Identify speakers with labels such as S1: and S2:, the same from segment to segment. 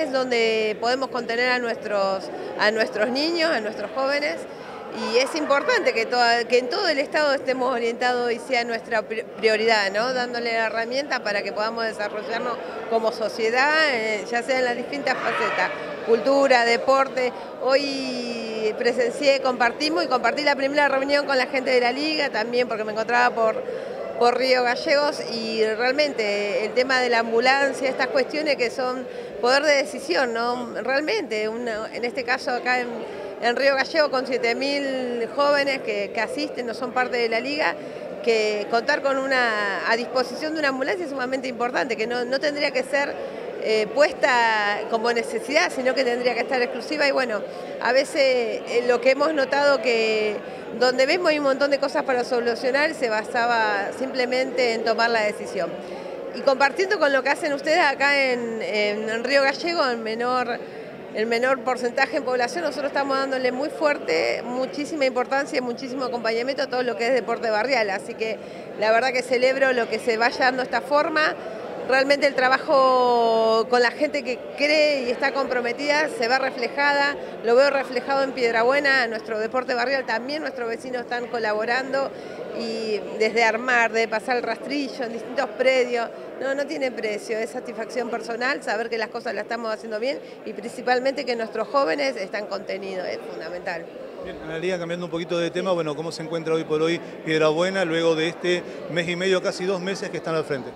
S1: es donde podemos contener a nuestros niños, a nuestros jóvenes. Y es importante que en todo el Estado estemos orientados y sea nuestra prioridad, ¿no? Dándole la herramienta para que podamos desarrollarnos como sociedad, ya sea en las distintas facetas, cultura, deporte. Hoy presencié, compartí la primera reunión con la gente de la Liga también, porque me encontraba por Río Gallegos, y realmente el tema de la ambulancia, estas cuestiones que son poder de decisión, ¿no? Realmente, en este caso acá en Río Gallegos, con 7.000 jóvenes que asisten, no son parte de la Liga, que contar con a disposición de una ambulancia es sumamente importante, que no tendría que ser puesta como necesidad, sino que tendría que estar exclusiva. Y bueno, a veces lo que hemos notado que donde vemos hay un montón de cosas para solucionar, se basaba simplemente en tomar la decisión. Y compartiendo con lo que hacen ustedes acá en Río Gallegos, el menor porcentaje en población, nosotros estamos dándole muy fuerte, muchísima importancia y muchísimo acompañamiento a todo lo que es deporte barrial. Así que la verdad que celebro lo que se vaya dando esta forma. Realmente el trabajo con la gente que cree y está comprometida se ve reflejada, lo veo reflejado en Piedrabuena, nuestro deporte barrial también, nuestros vecinos están colaborando, y desde armar, de pasar el rastrillo en distintos predios, no tiene precio, es satisfacción personal saber que las cosas las estamos haciendo bien y principalmente que nuestros jóvenes están contenidos, es fundamental.
S2: Bien, Analía, cambiando un poquito de tema, bueno, ¿cómo se encuentra hoy por hoy Piedrabuena luego de este mes y medio, casi 2 meses que están al frente?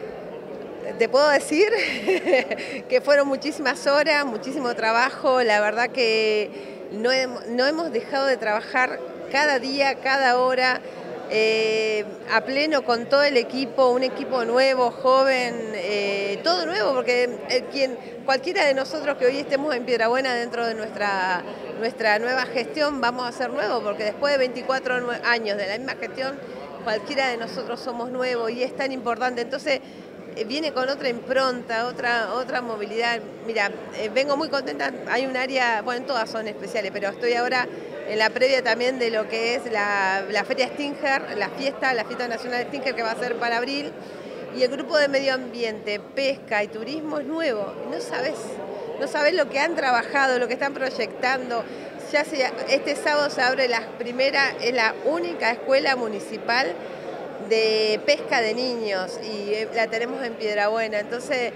S1: Te puedo decir que fueron muchísimas horas, muchísimo trabajo, la verdad que no hemos dejado de trabajar cada día, cada hora, a pleno con todo el equipo, un equipo nuevo, joven, todo nuevo, porque cualquiera de nosotros que hoy estemos en Piedrabuena dentro de nuestra nueva gestión vamos a ser nuevos, porque después de 24 años de la misma gestión, cualquiera de nosotros somos nuevos y es tan importante. Entonces, viene con otra impronta, otra movilidad. Mira, vengo muy contenta, hay un área, bueno, todas son especiales, pero estoy ahora en la previa también de lo que es la Feria Stinger, la fiesta nacional de Stinger que va a ser para abril, y el grupo de medio ambiente, pesca y turismo es nuevo, no sabés lo que han trabajado, lo que están proyectando. Este sábado se abre es la única escuela municipal de pesca de niños y la tenemos en Piedrabuena, entonces,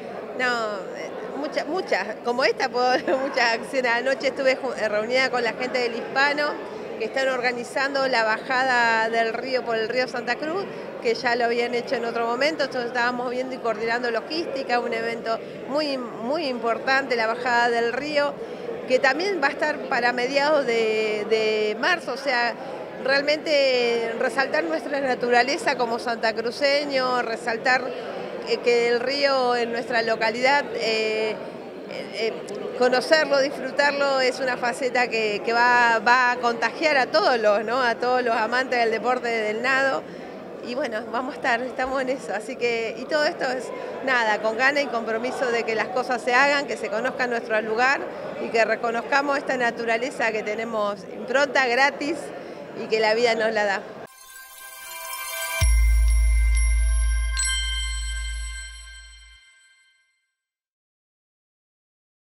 S1: muchas, como esta, muchas acciones. Anoche estuve reunida con la gente del Hispano, que están organizando la bajada del río por el río Santa Cruz, que ya lo habían hecho en otro momento, entonces estábamos viendo y coordinando logística, un evento muy, muy importante, la bajada del río, que también va a estar para mediados de marzo, o sea, realmente resaltar nuestra naturaleza como santacruceño, resaltar que el río en nuestra localidad, conocerlo, disfrutarlo, es una faceta que va a contagiar a todos a todos los amantes del deporte del nado. Y bueno, estamos en eso, así que, y todo esto es con ganas y compromiso de que las cosas se hagan, que se conozca nuestro lugar y que reconozcamos esta naturaleza que tenemos impronta gratis y que la vida nos la da.